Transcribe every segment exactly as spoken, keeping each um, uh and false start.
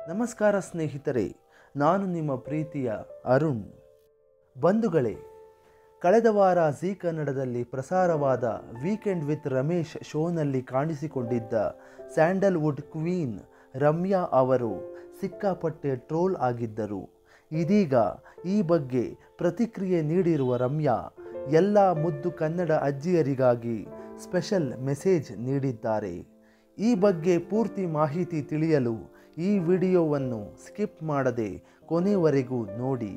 ನಮಸ್ಕಾರ ಸ್ನೇಹಿತರೆ, ನಾನು ನಿಮ್ಮ ಪ್ರೀತಿಯ ಅರುಣ್. ಬಂಧುಗಳೇ, ಕಳೆದ ವಾರ ಜೀ ಕನ್ನಡದಲ್ಲಿ ಪ್ರಸಾರವಾದ ವೀಕೆಂಡ್ ವಿತ್ ರಮೇಶ್ ಶೋನಲ್ಲಿ ಕಾಣಿಸಿಕೊಂಡಿದ್ದ ಸ್ಯಾಂಡಲ್ವುಡ್ ಕ್ವೀನ್ ರಮ್ಯಾ ಅವರು ಸಿಕ್ಕಾಪಟ್ಟೆ ಟ್ರೋಲ್ ಆಗಿದ್ದರು. ಇದೀಗ ಈ ಬಗ್ಗೆ ಪ್ರತಿಕ್ರಿಯೆ ನೀಡಿರುವ ರಮ್ಯಾ ಎಲ್ಲ ಮುದ್ದು ಕನ್ನಡ ಅಜ್ಜಿಯರಿಗಾಗಿ ಸ್ಪೆಷಲ್ ಮೆಸೇಜ್ ನೀಡಿದ್ದಾರೆ. ಈ ಬಗ್ಗೆ ಪೂರ್ತಿ ಮಾಹಿತಿ ತಿಳಿಯಲು ಈ ವಿಡಿಯೋವನ್ನು ಸ್ಕಿಪ್ ಮಾಡದೆ ಕೊನೆವರೆಗೂ ನೋಡಿ.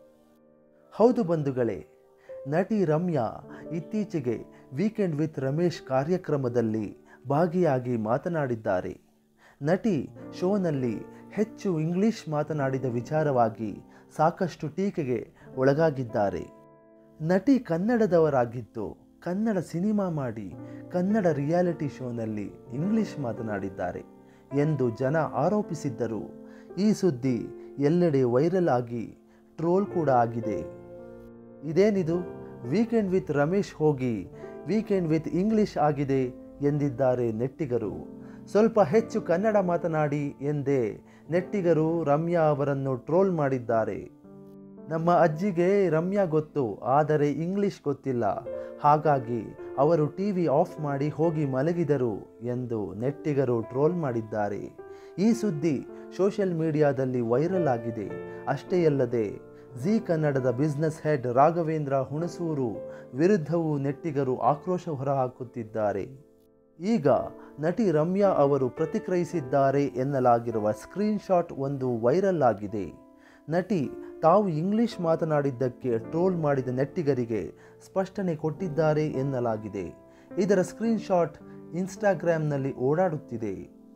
ಹೌದು ಬಂಧುಗಳೇ, ನಟಿ ರಮ್ಯಾ ಇತ್ತೀಚೆಗೆ ವೀಕೆಂಡ್ ವಿತ್ ರಮೇಶ್ ಕಾರ್ಯಕ್ರಮದಲ್ಲಿ ಭಾಗಿಯಾಗಿ ಮಾತನಾಡಿದ್ದಾರೆ. ನಟಿ ಶೋನಲ್ಲಿ ಹೆಚ್ಚು ಇಂಗ್ಲಿಷ್ ಮಾತನಾಡಿದ ವಿಚಾರವಾಗಿ ಸಾಕಷ್ಟು ಟೀಕೆಗೆ ಒಳಗಾಗಿದ್ದಾರೆ. ನಟಿ ಕನ್ನಡದವರಾಗಿದ್ದು ಕನ್ನಡ ಸಿನಿಮಾ ಮಾಡಿ ಕನ್ನಡ ರಿಯಾಲಿಟಿ ಶೋನಲ್ಲಿ ಇಂಗ್ಲಿಷ್ ಮಾತನಾಡಿದ್ದಾರೆ ಎಂದು ಜನ ಆರೋಪಿಸಿದ್ದರು. ಈ ಸುದ್ದಿ ಎಲ್ಲೆಡೆ ವೈರಲ್ ಆಗಿ ಟ್ರೋಲ್ ಕೂಡ ಆಗಿದೆ. ಇದೇನಿದು, ವೀಕೆಂಡ್ ವಿತ್ ರಮೇಶ್ ಹೋಗಿ ವೀಕೆಂಡ್ ವಿತ್ ಇಂಗ್ಲಿಷ್ ಆಗಿದೆ ಎಂದಿದ್ದಾರೆ ನೆಟ್ಟಿಗರು. ಸ್ವಲ್ಪ ಹೆಚ್ಚು ಕನ್ನಡ ಮಾತನಾಡಿ ಎಂದೇ ನೆಟ್ಟಿಗರು ರಮ್ಯಾ ಅವರನ್ನು ಟ್ರೋಲ್ ಮಾಡಿದ್ದಾರೆ. ನಮ್ಮ ಅಜ್ಜಿಗೆ ರಮ್ಯಾ ಗೊತ್ತು, ಆದರೆ ಇಂಗ್ಲಿಷ್ ಗೊತ್ತಿಲ್ಲ, ಹಾಗಾಗಿ ಅವರು ಟಿವಿ ಆಫ್ ಮಾಡಿ ಹೋಗಿ ಮಲಗಿದರು ಎಂದು ನೆಟ್ಟಿಗರು ಟ್ರೋಲ್ ಮಾಡಿದ್ದಾರೆ. ಈ ಸುದ್ದಿ ಸೋಷಿಯಲ್ ಮೀಡಿಯಾದಲ್ಲಿ ವೈರಲ್ ಆಗಿದೆ. ಅಷ್ಟೇ ಅಲ್ಲದೆ ಜೀ ಕನ್ನಡದ ಬಿಸ್ನೆಸ್ ಹೆಡ್ ರಾಘವೇಂದ್ರ ಹುಣಸೂರು ವಿರುದ್ಧವೂ ನೆಟ್ಟಿಗರು ಆಕ್ರೋಶ ಹೊರಹಾಕುತ್ತಿದ್ದಾರೆ. ಈಗ ನಟಿ ರಮ್ಯಾ ಅವರು ಪ್ರತಿಕ್ರಿಯಿಸಿದ್ದಾರೆ ಎನ್ನಲಾಗಿರುವ ಸ್ಕ್ರೀನ್ ಶಾಟ್ ಒಂದು ವೈರಲ್ ಆಗಿದೆ. ನಟಿ ತಾವು ಇಂಗ್ಲಿಷ್ ಮಾತನಾಡಿದ್ದಕ್ಕೆ ಟ್ರೋಲ್ ಮಾಡಿದ ನೆಟ್ಟಿಗರಿಗೆ ಸ್ಪಷ್ಟನೆ ಕೊಟ್ಟಿದ್ದಾರೆ ಎನ್ನಲಾಗಿದೆ. ಇದರ ಸ್ಕ್ರೀನ್ ಶಾಟ್ ಇನ್ಸ್ಟಾಗ್ರಾಮ್ನಲ್ಲಿ ಓಡಾಡುತ್ತಿದೆ.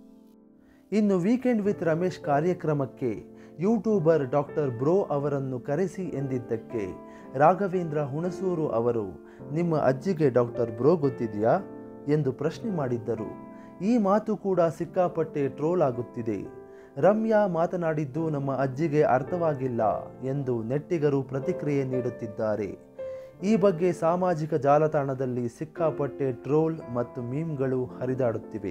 ಇನ್ನು ವೀಕೆಂಡ್ ವಿತ್ ರಮೇಶ್ ಕಾರ್ಯಕ್ರಮಕ್ಕೆ ಯೂಟ್ಯೂಬರ್ ಡಾಕ್ಟರ್ ಬ್ರೋ ಅವರನ್ನು ಕರೆಸಿ ಎಂದಿದ್ದಕ್ಕೆ ರಾಘವೇಂದ್ರ ಹುಣಸೂರು ಅವರು ನಿಮ್ಮ ಅಜ್ಜಿಗೆ ಡಾಕ್ಟರ್ ಬ್ರೋ ಗೊತ್ತಿದೆಯಾ ಎಂದು ಪ್ರಶ್ನೆ ಮಾಡಿದ್ದರು. ಈ ಮಾತು ಕೂಡ ಸಿಕ್ಕಾಪಟ್ಟೆ ಟ್ರೋಲ್ ಆಗುತ್ತಿದೆ. ರಮ್ಯಾ ಮಾತನಾಡಿದ್ದು ನಮ್ಮ ಅಜ್ಜಿಗೆ ಅರ್ಥವಾಗಿಲ್ಲ ಎಂದು ನೆಟ್ಟಿಗರು ಪ್ರತಿಕ್ರಿಯೆ ನೀಡುತ್ತಿದ್ದಾರೆ. ಈ ಬಗ್ಗೆ ಸಾಮಾಜಿಕ ಜಾಲತಾಣದಲ್ಲಿ ಸಿಕ್ಕಾಪಟ್ಟೆ ಟ್ರೋಲ್ ಮತ್ತು ಮೀಮ್ಗಳು ಹರಿದಾಡುತ್ತಿವೆ.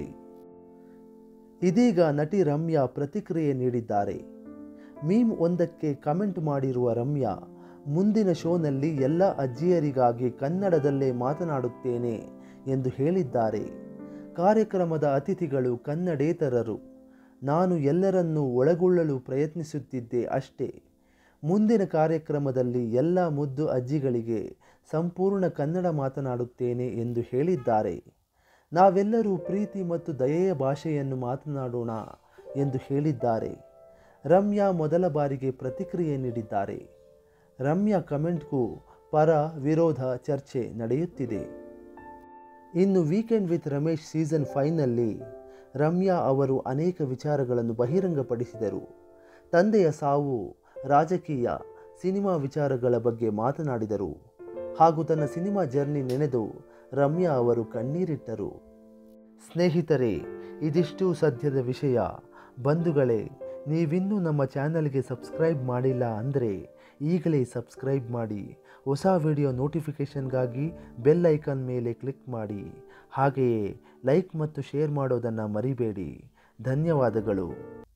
ಇದೀಗ ನಟಿ ರಮ್ಯಾ ಪ್ರತಿಕ್ರಿಯೆ ನೀಡಿದ್ದಾರೆ. ಮೀಮ್ ಒಂದಕ್ಕೆ ಕಮೆಂಟ್ ಮಾಡಿರುವ ರಮ್ಯಾ, ಮುಂದಿನ ಶೋನಲ್ಲಿ ಎಲ್ಲ ಅಜ್ಜಿಯರಿಗಾಗಿ ಕನ್ನಡದಲ್ಲೇ ಮಾತನಾಡುತ್ತೇನೆ ಎಂದು ಹೇಳಿದ್ದಾರೆ. ಕಾರ್ಯಕ್ರಮದ ಅತಿಥಿಗಳು ಕನ್ನಡೇತರರು. ನಾನು ಎಲ್ಲರನ್ನೂ ಒಳಗೊಳ್ಳಲು ಪ್ರಯತ್ನಿಸುತ್ತಿದ್ದೆ ಅಷ್ಟೇ. ಮುಂದಿನ ಕಾರ್ಯಕ್ರಮದಲ್ಲಿ ಎಲ್ಲ ಮುದ್ದು ಅಜ್ಜಿಗಳಿಗೆ ಸಂಪೂರ್ಣ ಕನ್ನಡ ಮಾತನಾಡುತ್ತೇನೆ ಎಂದು ಹೇಳಿದ್ದಾರೆ. ನಾವೆಲ್ಲರೂ ಪ್ರೀತಿ ಮತ್ತು ದಯೆಯ ಭಾಷೆಯನ್ನು ಮಾತನಾಡೋಣ ಎಂದು ಹೇಳಿದ್ದಾರೆ. ರಮ್ಯಾ ಮೊದಲ ಬಾರಿಗೆ ಪ್ರತಿಕ್ರಿಯೆ ನೀಡಿದ್ದಾರೆ. ರಮ್ಯಾ ಕಮೆಂಟ್ಗೂ ಪರ ವಿರೋಧ ಚರ್ಚೆ ನಡೆಯುತ್ತಿದೆ. ಇನ್ನು ವೀಕೆಂಡ್ ವಿತ್ ರಮೇಶ್ ಸೀಸನ್ ಫೈವ್ನಲ್ಲಿ ರಮ್ಯಾ ಅವರು ಅನೇಕ ವಿಚಾರಗಳನ್ನು ಬಹಿರಂಗಪಡಿಸಿದರು. ತಂದೆಯ ಸಾವು, ರಾಜಕೀಯ, ಸಿನಿಮಾ ವಿಚಾರಗಳ ಬಗ್ಗೆ ಮಾತನಾಡಿದರು. ಹಾಗೂ ತನ್ನ ಸಿನಿಮಾ ಜರ್ನಿ ನೆನೆದು ರಮ್ಯಾ ಅವರು ಕಣ್ಣೀರಿಟ್ಟರು. ಸ್ನೇಹಿತರೆ, ಇದಿಷ್ಟು ಸದ್ಯದ ವಿಷಯ. ಬಂಧುಗಳೇ, ನೀವಿನ್ನೂ ನಮ್ಮ ಚಾನಲ್ಗೆ ಸಬ್ಸ್ಕ್ರೈಬ್ ಮಾಡಿಲ್ಲ ಅಂದರೆ ಈಗಲೇ ಸಬ್ಸ್ಕ್ರೈಬ್ ಮಾಡಿ. ಹೊಸ ವಿಡಿಯೋ ನೋಟಿಫಿಕೇಷನ್ಗಾಗಿ ಬೆಲ್ ಐಕಾನ್ ಮೇಲೆ ಕ್ಲಿಕ್ ಮಾಡಿ. ಹಾಗೆಯೇ ಲೈಕ್ ಮತ್ತು ಶೇರ್ ಮಾಡೋದನ್ನು ಮರಿಬೇಡಿ. ಧನ್ಯವಾದಗಳು.